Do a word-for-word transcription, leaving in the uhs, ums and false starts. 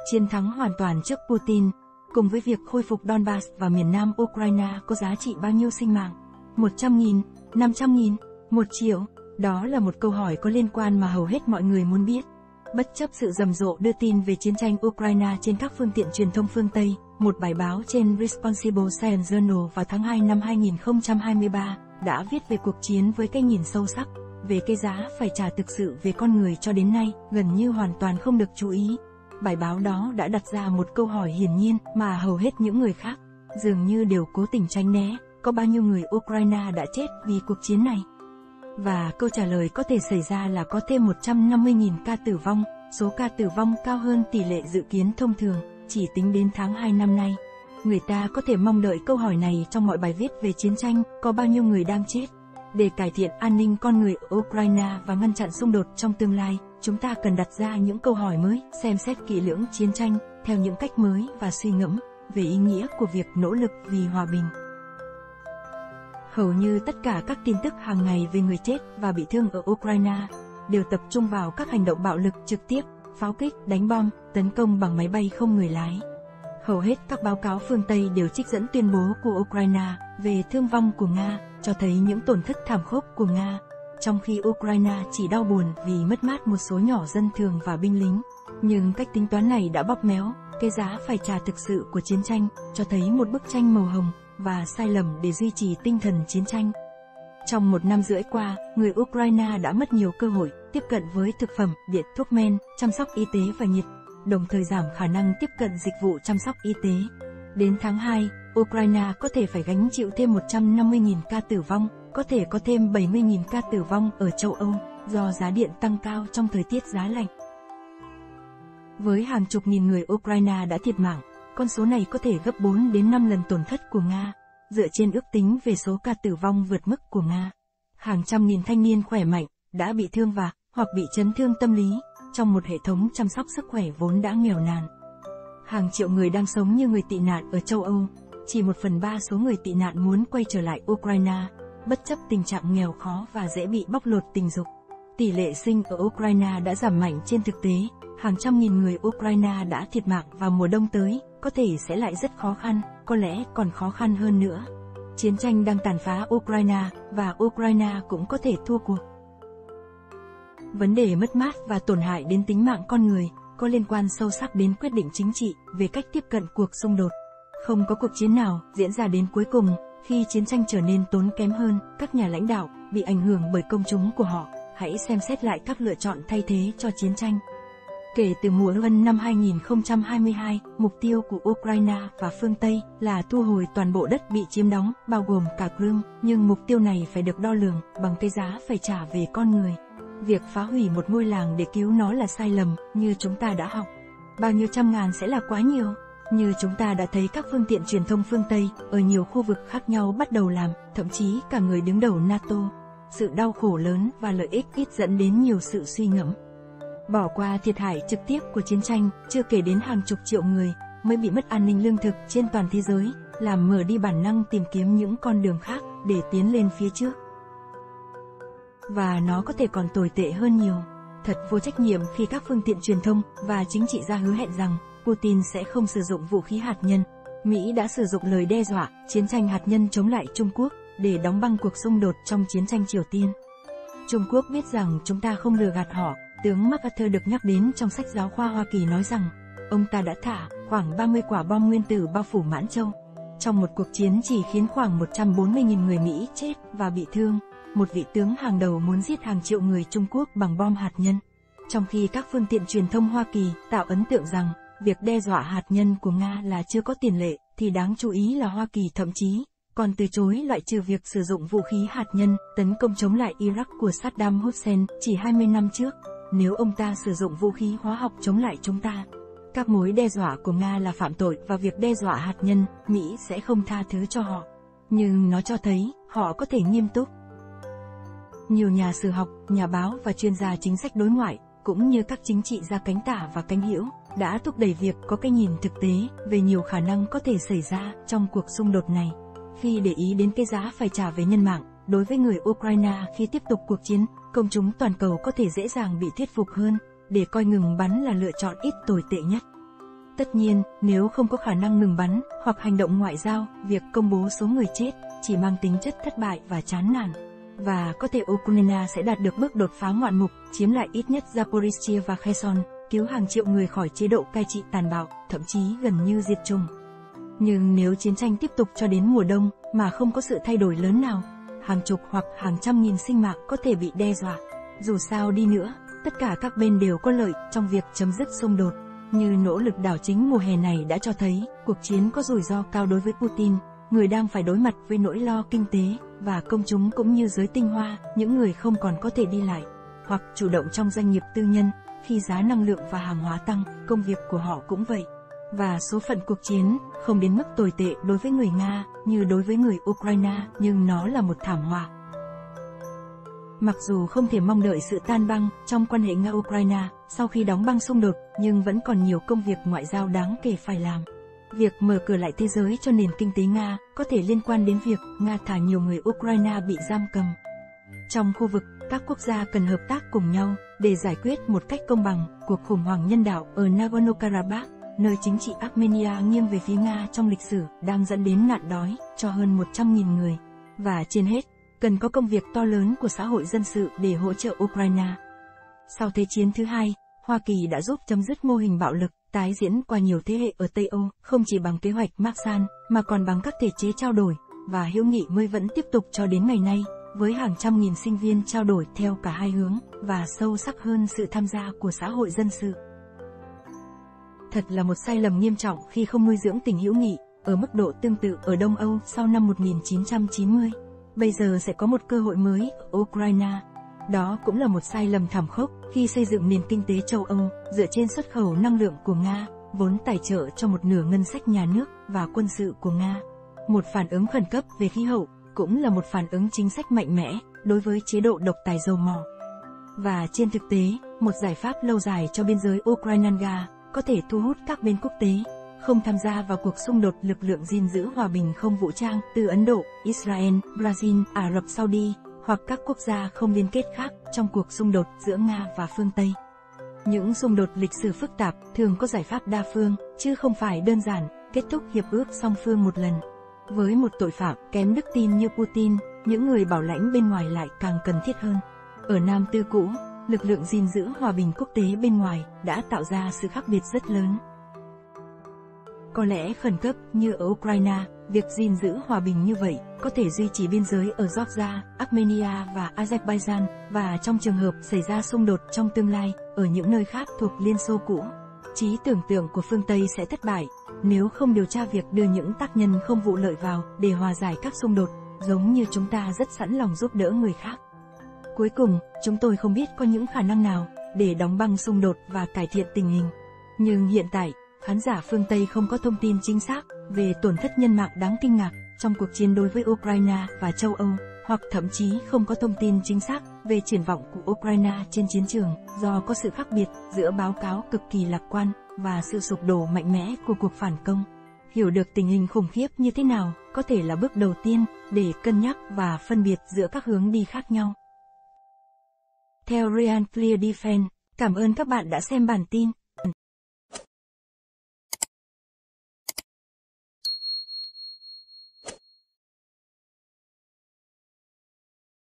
Chiến thắng hoàn toàn trước Putin, cùng với việc khôi phục Donbass và miền nam Ukraine có giá trị bao nhiêu sinh mạng? một trăm nghìn, năm trăm nghìn, một triệu? Đó là một câu hỏi có liên quan mà hầu hết mọi người muốn biết. Bất chấp sự rầm rộ đưa tin về chiến tranh Ukraine trên các phương tiện truyền thông phương Tây, một bài báo trên Responsible Science Journal vào tháng hai năm hai nghìn không trăm hai mươi ba đã viết về cuộc chiến với cái nhìn sâu sắc, về cái giá phải trả thực sự về con người cho đến nay, gần như hoàn toàn không được chú ý. Bài báo đó đã đặt ra một câu hỏi hiển nhiên mà hầu hết những người khác dường như đều cố tình tránh né: có bao nhiêu người Ukraine đã chết vì cuộc chiến này? Và câu trả lời có thể xảy ra là có thêm một trăm năm mươi nghìn ca tử vong, số ca tử vong cao hơn tỷ lệ dự kiến thông thường, chỉ tính đến tháng hai năm nay. Người ta có thể mong đợi câu hỏi này trong mọi bài viết về chiến tranh: có bao nhiêu người đang chết? Để cải thiện an ninh con người ở Ukraine và ngăn chặn xung đột trong tương lai, chúng ta cần đặt ra những câu hỏi mới, xem xét kỹ lưỡng chiến tranh theo những cách mới và suy ngẫm về ý nghĩa của việc nỗ lực vì hòa bình. Hầu như tất cả các tin tức hàng ngày về người chết và bị thương ở Ukraine đều tập trung vào các hành động bạo lực trực tiếp, pháo kích, đánh bom, tấn công bằng máy bay không người lái. Hầu hết các báo cáo phương Tây đều trích dẫn tuyên bố của Ukraine về thương vong của Nga, cho thấy những tổn thất thảm khốc của Nga, trong khi Ukraine chỉ đau buồn vì mất mát một số nhỏ dân thường và binh lính. Nhưng cách tính toán này đã bóp méo cái giá phải trả thực sự của chiến tranh, cho thấy một bức tranh màu hồng và sai lầm để duy trì tinh thần chiến tranh. Trong một năm rưỡi qua, người Ukraine đã mất nhiều cơ hội tiếp cận với thực phẩm, điện, thuốc men, chăm sóc y tế và nhiệt, đồng thời giảm khả năng tiếp cận dịch vụ chăm sóc y tế. Đến tháng hai, Ukraine có thể phải gánh chịu thêm một trăm năm mươi nghìn ca tử vong, có thể có thêm bảy mươi nghìn ca tử vong ở châu Âu do giá điện tăng cao trong thời tiết giá lạnh. Với hàng chục nghìn người Ukraine đã thiệt mạng, con số này có thể gấp bốn đến năm lần tổn thất của Nga, dựa trên ước tính về số ca tử vong vượt mức của Nga. Hàng trăm nghìn thanh niên khỏe mạnh đã bị thương và hoặc bị chấn thương tâm lý trong một hệ thống chăm sóc sức khỏe vốn đã nghèo nàn. Hàng triệu người đang sống như người tị nạn ở châu Âu, chỉ một phần ba số người tị nạn muốn quay trở lại Ukraine, bất chấp tình trạng nghèo khó và dễ bị bóc lột tình dục. Tỷ lệ sinh ở Ukraine đã giảm mạnh trên thực tế, hàng trăm nghìn người Ukraine đã thiệt mạng vào mùa đông tới, có thể sẽ lại rất khó khăn, có lẽ còn khó khăn hơn nữa. Chiến tranh đang tàn phá Ukraine, và Ukraine cũng có thể thua cuộc. Vấn đề mất mát và tổn hại đến tính mạng con người có liên quan sâu sắc đến quyết định chính trị về cách tiếp cận cuộc xung đột. Không có cuộc chiến nào diễn ra đến cuối cùng khi chiến tranh trở nên tốn kém hơn. Các nhà lãnh đạo bị ảnh hưởng bởi công chúng của họ hãy xem xét lại các lựa chọn thay thế cho chiến tranh. Kể từ mùa xuân năm hai nghìn không trăm hai mươi hai, mục tiêu của Ukraine và phương Tây là thu hồi toàn bộ đất bị chiếm đóng, bao gồm cả Crimea, nhưng mục tiêu này phải được đo lường bằng cái giá phải trả về con người. Việc phá hủy một ngôi làng để cứu nó là sai lầm, như chúng ta đã học. Bao nhiêu trăm ngàn sẽ là quá nhiều. Như chúng ta đã thấy các phương tiện truyền thông phương Tây ở nhiều khu vực khác nhau bắt đầu làm, thậm chí cả người đứng đầu NATO. Sự đau khổ lớn và lợi ích ít dẫn đến nhiều sự suy ngẫm. Bỏ qua thiệt hại trực tiếp của chiến tranh, chưa kể đến hàng chục triệu người mới bị mất an ninh lương thực trên toàn thế giới, làm mở đi bản năng tìm kiếm những con đường khác để tiến lên phía trước. Và nó có thể còn tồi tệ hơn nhiều. Thật vô trách nhiệm khi các phương tiện truyền thông và chính trị gia hứa hẹn rằng Putin sẽ không sử dụng vũ khí hạt nhân. Mỹ đã sử dụng lời đe dọa chiến tranh hạt nhân chống lại Trung Quốc để đóng băng cuộc xung đột trong chiến tranh Triều Tiên. Trung Quốc biết rằng chúng ta không lừa gạt họ. Tướng MacArthur được nhắc đến trong sách giáo khoa Hoa Kỳ nói rằng, ông ta đã thả khoảng ba mươi quả bom nguyên tử bao phủ Mãn Châu. Trong một cuộc chiến chỉ khiến khoảng một trăm bốn mươi nghìn người Mỹ chết và bị thương, một vị tướng hàng đầu muốn giết hàng triệu người Trung Quốc bằng bom hạt nhân. Trong khi các phương tiện truyền thông Hoa Kỳ tạo ấn tượng rằng, việc đe dọa hạt nhân của Nga là chưa có tiền lệ, thì đáng chú ý là Hoa Kỳ thậm chí còn từ chối loại trừ việc sử dụng vũ khí hạt nhân tấn công chống lại Iraq của Saddam Hussein chỉ hai mươi năm trước. Nếu ông ta sử dụng vũ khí hóa học chống lại chúng ta, các mối đe dọa của Nga là phạm tội và việc đe dọa hạt nhân, Mỹ sẽ không tha thứ cho họ. Nhưng nó cho thấy, họ có thể nghiêm túc. Nhiều nhà sử học, nhà báo và chuyên gia chính sách đối ngoại, cũng như các chính trị gia cánh tả và cánh hữu, đã thúc đẩy việc có cái nhìn thực tế về nhiều khả năng có thể xảy ra trong cuộc xung đột này. Khi để ý đến cái giá phải trả về nhân mạng, đối với người Ukraine khi tiếp tục cuộc chiến, công chúng toàn cầu có thể dễ dàng bị thuyết phục hơn, để coi ngừng bắn là lựa chọn ít tồi tệ nhất. Tất nhiên, nếu không có khả năng ngừng bắn, hoặc hành động ngoại giao, việc công bố số người chết chỉ mang tính chất thất bại và chán nản. Và có thể Ukraine sẽ đạt được bước đột phá ngoạn mục, chiếm lại ít nhất Zaporizhia và Kherson, cứu hàng triệu người khỏi chế độ cai trị tàn bạo, thậm chí gần như diệt chủng. Nhưng nếu chiến tranh tiếp tục cho đến mùa đông, mà không có sự thay đổi lớn nào, hàng chục hoặc hàng trăm nghìn sinh mạng có thể bị đe dọa. Dù sao đi nữa, tất cả các bên đều có lợi trong việc chấm dứt xung đột. Như nỗ lực đảo chính mùa hè này đã cho thấy, cuộc chiến có rủi ro cao đối với Putin, người đang phải đối mặt với nỗi lo kinh tế, và công chúng cũng như giới tinh hoa, những người không còn có thể đi lại, hoặc chủ động trong doanh nghiệp tư nhân, khi giá năng lượng và hàng hóa tăng, công việc của họ cũng vậy. Và số phận cuộc chiến, không đến mức tồi tệ đối với người Nga, như đối với người Ukraine, nhưng nó là một thảm họa. Mặc dù không thể mong đợi sự tan băng trong quan hệ Nga-Ukraine sau khi đóng băng xung đột, nhưng vẫn còn nhiều công việc ngoại giao đáng kể phải làm. Việc mở cửa lại thế giới cho nền kinh tế Nga có thể liên quan đến việc Nga thả nhiều người Ukraine bị giam cầm. Trong khu vực, các quốc gia cần hợp tác cùng nhau để giải quyết một cách công bằng cuộc khủng hoảng nhân đạo ở Nagorno-Karabakh, nơi chính trị Armenia nghiêng về phía Nga trong lịch sử, đang dẫn đến nạn đói cho hơn một trăm nghìn người. Và trên hết, cần có công việc to lớn của xã hội dân sự để hỗ trợ Ukraine. Sau Thế chiến thứ hai, Hoa Kỳ đã giúp chấm dứt mô hình bạo lực tái diễn qua nhiều thế hệ ở Tây Âu, không chỉ bằng kế hoạch Marshall, mà còn bằng các thể chế trao đổi, và hữu nghị mới vẫn tiếp tục cho đến ngày nay, với hàng trăm nghìn sinh viên trao đổi theo cả hai hướng, và sâu sắc hơn sự tham gia của xã hội dân sự. Thật là một sai lầm nghiêm trọng khi không nuôi dưỡng tình hữu nghị, ở mức độ tương tự ở Đông Âu sau năm một nghìn chín trăm chín mươi. Bây giờ sẽ có một cơ hội mới ở Ukraine. Đó cũng là một sai lầm thảm khốc khi xây dựng nền kinh tế châu Âu dựa trên xuất khẩu năng lượng của Nga, vốn tài trợ cho một nửa ngân sách nhà nước và quân sự của Nga. Một phản ứng khẩn cấp về khí hậu cũng là một phản ứng chính sách mạnh mẽ đối với chế độ độc tài dầu mỏ. Và trên thực tế, một giải pháp lâu dài cho biên giới Ukraine-Nga có thể thu hút các bên quốc tế không tham gia vào cuộc xung đột lực lượng gìn giữ hòa bình không vũ trang từ Ấn Độ, Israel, Brazil, Ả Rập Saudi, hoặc các quốc gia không liên kết khác trong cuộc xung đột giữa Nga và phương Tây. Những xung đột lịch sử phức tạp thường có giải pháp đa phương, chứ không phải đơn giản kết thúc hiệp ước song phương một lần. Với một tội phạm kém đức tin như Putin, những người bảo lãnh bên ngoài lại càng cần thiết hơn. Ở Nam Tư cũ, lực lượng gìn giữ hòa bình quốc tế bên ngoài đã tạo ra sự khác biệt rất lớn. Có lẽ khẩn cấp như ở Ukraine, việc gìn giữ hòa bình như vậy có thể duy trì biên giới ở Georgia, Armenia và Azerbaijan, và trong trường hợp xảy ra xung đột trong tương lai, ở những nơi khác thuộc Liên Xô cũ. Trí tưởng tượng của phương Tây sẽ thất bại nếu không điều tra việc đưa những tác nhân không vụ lợi vào để hòa giải các xung đột, giống như chúng ta rất sẵn lòng giúp đỡ người khác. Cuối cùng, chúng tôi không biết có những khả năng nào để đóng băng xung đột và cải thiện tình hình. Nhưng hiện tại, khán giả phương Tây không có thông tin chính xác về tổn thất nhân mạng đáng kinh ngạc trong cuộc chiến đối với Ukraine và châu Âu, hoặc thậm chí không có thông tin chính xác về triển vọng của Ukraine trên chiến trường, do có sự khác biệt giữa báo cáo cực kỳ lạc quan và sự sụp đổ mạnh mẽ của cuộc phản công. Hiểu được tình hình khủng khiếp như thế nào có thể là bước đầu tiên để cân nhắc và phân biệt giữa các hướng đi khác nhau. Theo Real Clear Defense, cảm ơn các bạn đã xem bản tin.